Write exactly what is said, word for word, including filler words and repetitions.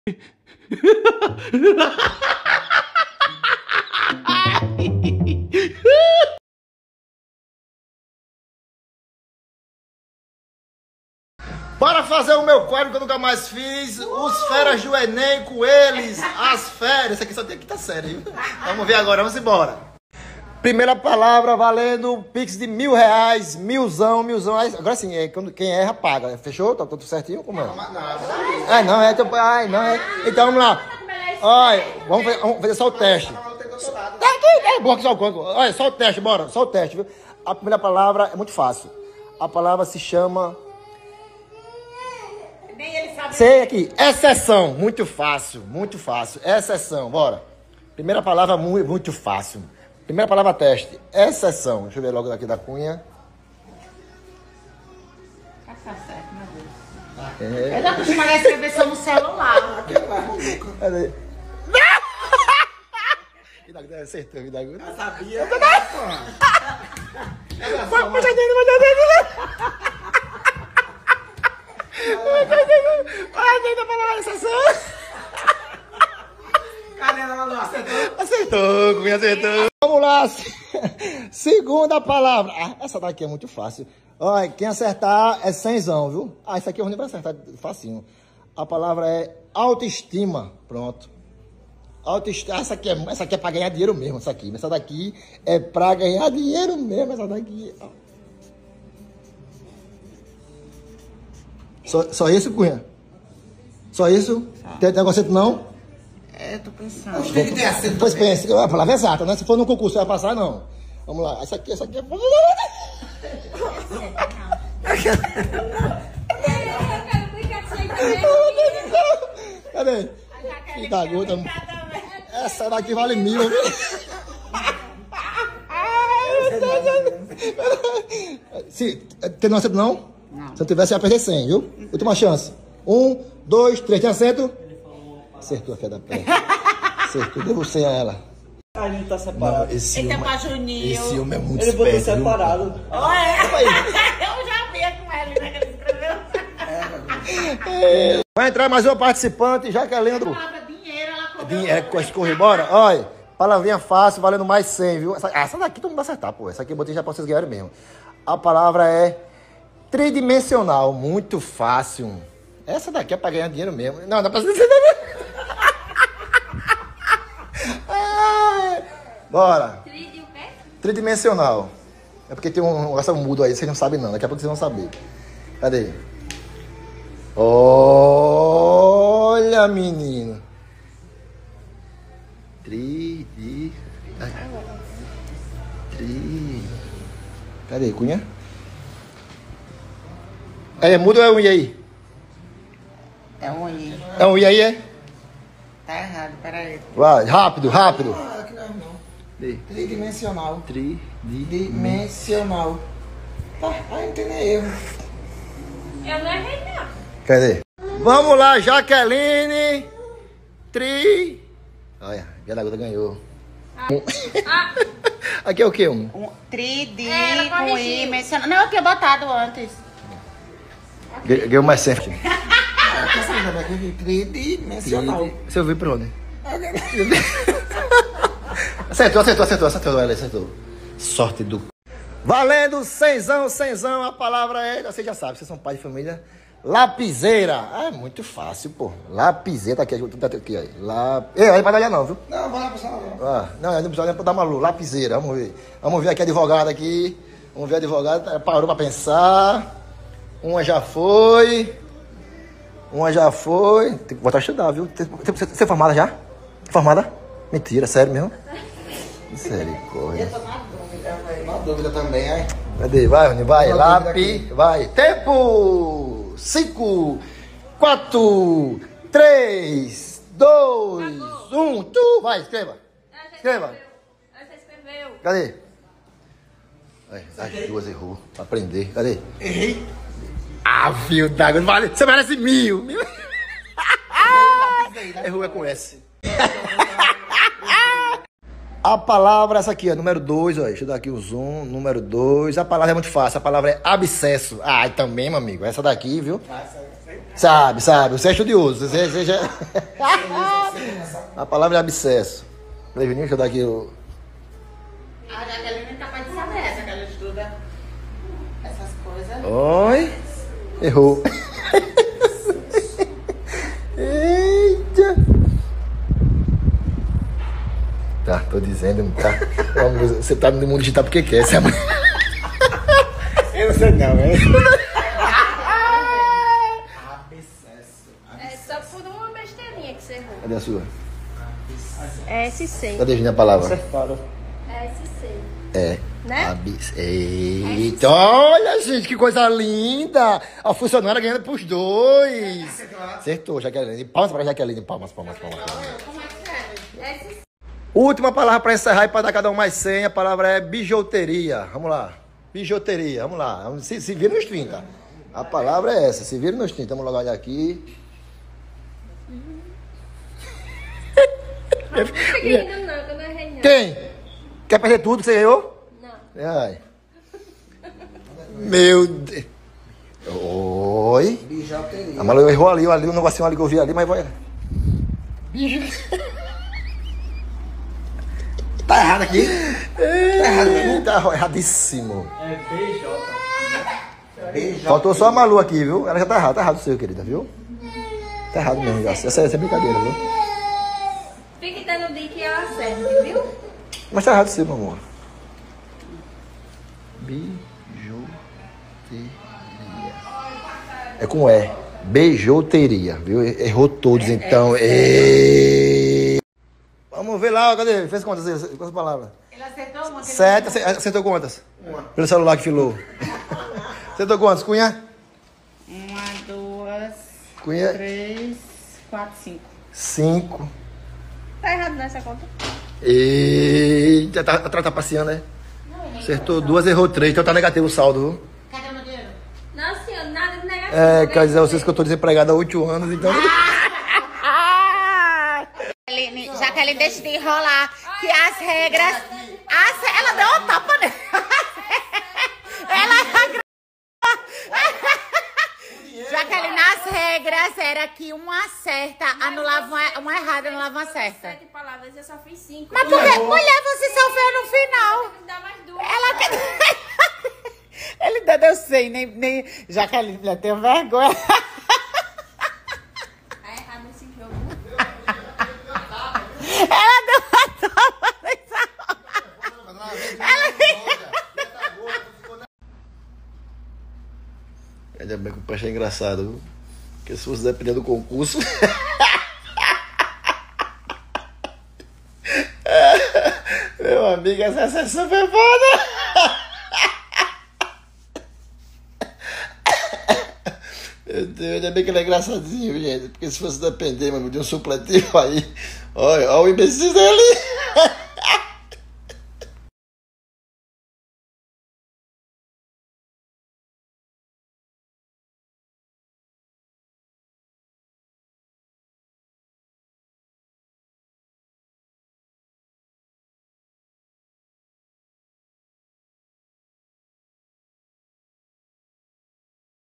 Para fazer o meu quadro que eu nunca mais fiz, os feras do Enem com eles, as férias. Isso aqui só tem que tá sério. Vamos ver agora, vamos embora. Primeira palavra valendo Pix de mil reais, milzão, milzão. Agora sim, é, quando, quem erra paga. Fechou? Tá tudo certinho? Como é? Não, não, não. Ai, não, é. Tipo, ai, não, é. Então vamos lá. Olha, vamos, vamos fazer só o teste. Tá aqui, é bom que só o conto. Olha, só o teste, bora. Só o teste, viu? A primeira palavra é muito fácil. A palavra se chama. Nem ele sabe. Sei aqui. Exceção. Muito fácil, muito fácil. Exceção, bora. Primeira palavra muito, muito fácil. Primeira palavra teste. Exceção. Deixa eu ver logo daqui da cunha. Tá certo, meu Deus. É. Eu já costumo escrever só no celular. Cadê? Acertou, vida agora. Eu sabia. Olha a palavra exceção. Cadê ela não acertou? Acertou, cunha, acertou. Vamos lá. Segunda palavra. Ah, essa daqui é muito fácil. Olha, quem acertar é cenzão, viu? Ah, isso aqui é ruim pra acertar, facinho. A palavra é autoestima. Pronto. Autoestima. Essa aqui, é, essa aqui é pra ganhar dinheiro mesmo, essa aqui. Essa daqui é pra ganhar dinheiro mesmo, essa daqui. Só, só isso, cunha? Só isso? Só. Tem negócio não? É, tô pensando. Acho que tem acento. Pois pense, a palavra é exata, né? Se for no concurso, vai passar, não. Vamos lá. Essa aqui, essa aqui é... Cadê? Que da gota. Essa daqui vale mil. Se tem no acento, não? Não. Se não tivesse, ia perder cem, viu? Última chance. Um, dois, três. Tem acento? Acertou a fé da pé. Acertou. Deu cem a ela. A gente tá separado. Não, esse Ele homem, tá pra Juninho. esse homem é muito Ele botou esperto, separado. Olha, eu já vi com ele, né, que ele escreveu. É. Vai entrar mais uma participante, Jaqueline. A palavra dinheiro, ela cobrou. Dinheiro, é, escorre, bora. Olha, palavrinha fácil, valendo mais cem, viu? Essa, essa daqui todo mundo vai acertar, pô. Essa aqui eu botei já pra vocês ganharem mesmo. A palavra é tridimensional, muito fácil. Essa daqui é pra ganhar dinheiro mesmo. Não, não é pra você. Bora. Tridimensional. É porque tem um negócio mudo aí, vocês não sabem não. Daqui a pouco vocês vão saber. Cadê? Olha, menino. Tri, di... Tri... Cadê, cunha? É mudo ou é um i aí? É um i. É um i aí, é? Tá errado, peraí. Vai, rápido, rápido. Ah, que não é não. Tri. Tridimensional. Tri, di... Dimensional. Tá, aí não tem nem erro. Eu não errei, não. Cadê? Vamos lá, Jaqueline. Tri... Olha, a Gada ganhou. Ah. Ah. Aqui é o quê? Um? Um tri, di, É, com i, mencionado. Não, eu tinha botado antes. Ganhou mais cem. Quer saber como é que é? Tridimensional. Você ouviu por onde? Acertou, acertou, acertou, acertou, ela acertou. Sorte do... Valendo, cenzão, cenzão, a palavra é... Vocês já sabem, vocês são pai de família. Lapiseira. Ah, é muito fácil, pô. Lapiseira, tá aqui, tá aqui, aí. Lap... Ei, aí vai dar não, viu? Não, vou lá pro salão. Ah, não, não precisa nem dar uma luz. Lapiseira, vamos ver. Vamos ver aqui a advogada aqui. Vamos ver a advogada, parou pra pensar. Uma já foi. Uma já foi. Tem que voltar a estudar, viu? Você é formada já? Formada? Mentira, sério mesmo? Misericórdia. Eu tô na dúvida, velho. Na dúvida também, aí. Cadê? Vai, Rony, vai. Tô Lápis, vai. Tempo! Cinco, quatro, três, dois, um. Tu, vai, escreva. Escreva. Você escreveu. Cadê? Ai, as duas errou. Pra aprender. Cadê? Errei. Ah, fio d'água. Vale. Você merece mil. mil. Errou é com S. A palavra, essa aqui, ó, número dois, ó, deixa eu dar aqui o zoom, número dois, a palavra é muito fácil, a palavra é abscesso. Ai, também, meu amigo, essa daqui, viu? Sabe, sabe. Você é estudioso. Você, você já... A palavra é abscesso. Prevenir, deixa eu dar aqui o... A Jaqueline é capaz de saber essa, que ela estuda essas coisas. Oi. Errou. Eita. Tá, tô dizendo, tá. Vamos, você tá no mundo digital porque quer, essa é a mãe. Eu não sei não, é. É só por uma besteirinha que você errou. Cadê a sua? É S C. Cadê a gente a palavra? Acertaram. É S C. É. Né? Abis... Eita, olha, gente, que coisa linda. A funcionária ganhando pros dois. Acertou, Jaqueline. Palmas pra Jaqueline. Palmas, palmas, palmas. palmas. Como é que é? S C. Última palavra para encerrar e para dar cada um mais cem. A palavra é bijuteria. Vamos lá. Bijuteria, vamos lá. Se, se vira nos trinta. A palavra é essa. Se vira nos trinta. Vamos logo olhar aqui. Não fiquei ainda não, que eu não errei não. Quem? Quer perder tudo que você ganhou? Não. Ai. Meu Deus. Oi. Bijuteria. A Malu errou ali, ali, um negocinho ali que eu vi ali, mas vai. Biju. Tá errado aqui? Tá errado mesmo? Tá erradíssimo. É B J. B J. Faltou só a Malu aqui, viu? Ela já tá errado, tá errado o seu, querida, viu? Tá errado mesmo, já. Essa, essa é brincadeira, viu? Fique dando dica e ela acerta, viu? Mas tá errado o seu, meu amor. Bijuteria. É com E. Beijoteria, viu? Errou todos, então. E... Vamos ver lá, cadê? Fez quantas? Quantas palavras? Ele acertou uma? Sete. Ace- Acertou quantas? Uma. Pelo celular que filou. Acertou quantas, Cunha? Uma, duas, Cunha? três, quatro, cinco. Cinco. Tá errado nessa conta. Eita, tá, tá, tá passeando, né? Acertou duas, errou três, então tá negativo o saldo, viu? Cadê o meu dinheiro? Não, senhor, nada de negativo. É, quer dizer a vocês que eu tô desempregado há oito anos, então... Jaqueline, Jaqueline, deixa de enrolar. Que as regras. As, ela deu um tapa nele. Ela. Jaqueline, as regras era que uma certa anulava uma, uma errada, anulava uma certa. Sete palavras, eu só fiz cinco. Mas por que, mulher, você sofreu no final? Me dá mais duas. Ela quer. Ele ainda deu cem, nem, nem. Jaqueline, mulher, tenho vergonha. Tá errado esse jogo. Ela deu uma tapa nessa. Ainda bem que o peixe é engraçado, viu? Porque se fosse depender do concurso... Meu amigo, essa sessão foi foda! Meu Deus, ainda bem que ele é engraçadinho, gente. Porque se fosse depender, mano, de um supletivo aí... Olha, olha o imbecil dele!